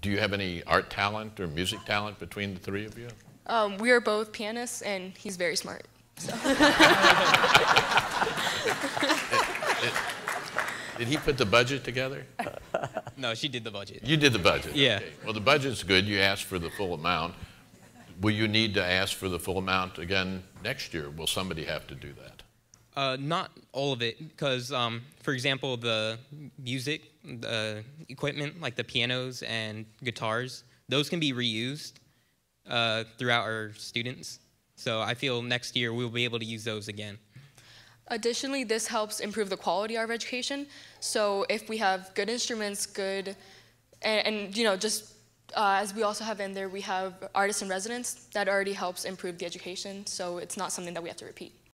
Do you have any art talent or music talent between the three of you? We are both pianists, and he's very smart. So. Did he put the budget together? No, she did the budget. You did the budget? Yeah. Okay. Well, the budget's good. You asked for the full amount. Will you need to ask for the full amount again next year? Will somebody have to do that? Not all of it, because, for example, the music, the equipment, like the pianos and guitars, those can be reused throughout our students. So I feel next year we'll be able to use those again. Additionally, this helps improve the quality of our education. So if we have good instruments, and you know, just as we also have in there, we have artists in residence that already helps improve the education. So it's not something that we have to repeat.